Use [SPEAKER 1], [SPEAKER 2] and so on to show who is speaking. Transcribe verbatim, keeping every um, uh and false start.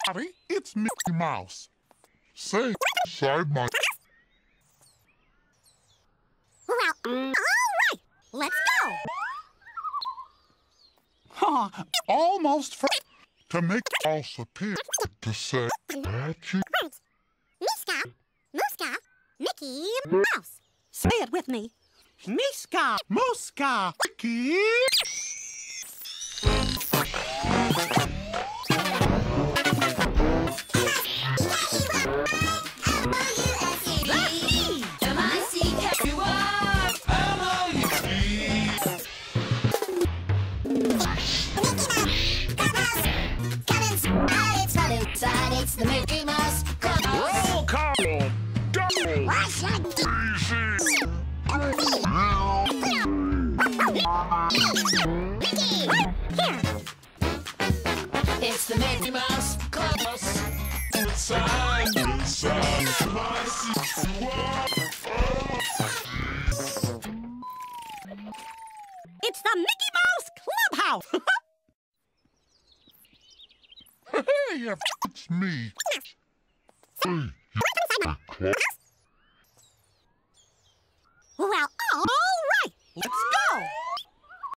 [SPEAKER 1] Daddy, it's Mickey Mouse. Say, inside my...
[SPEAKER 2] Well, all right, let's go.
[SPEAKER 1] Huh, almost for... To make mouse appear to say magic.
[SPEAKER 2] Words. Miska, Muska, Mickey Mouse. Say it with me.
[SPEAKER 1] Miska, Muska, Mickey.
[SPEAKER 3] It's the Mickey Mouse Clubhouse.
[SPEAKER 1] Roll call. Double.
[SPEAKER 3] It's the Mickey Mouse Clubhouse.
[SPEAKER 1] Inside, inside my
[SPEAKER 2] It's the Mickey Mouse Clubhouse.
[SPEAKER 1] Hey, it's me. Hey, you